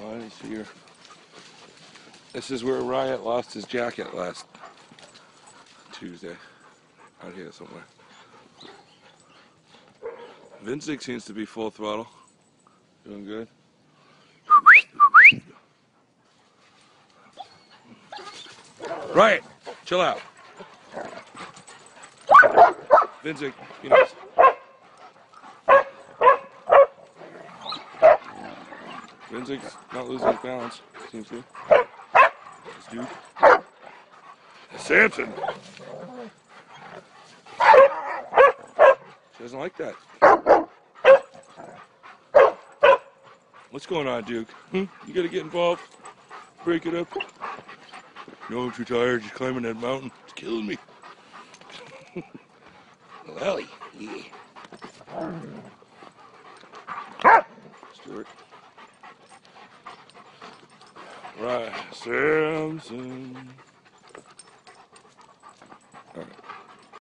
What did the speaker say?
Oh, I didn't see her. This is where Riot lost his jacket last Tuesday. Out here somewhere. Vincig seems to be full throttle. Doing good. Riot, chill out. Vincig, be nice. Vincig's not losing his balance, seems to. This dude. Samson! She doesn't like that. What's going on, Duke? You gotta get involved. Break it up. No, I'm too tired just climbing that mountain. It's killing me. Lally, yeah. Stuart. Right, Samson.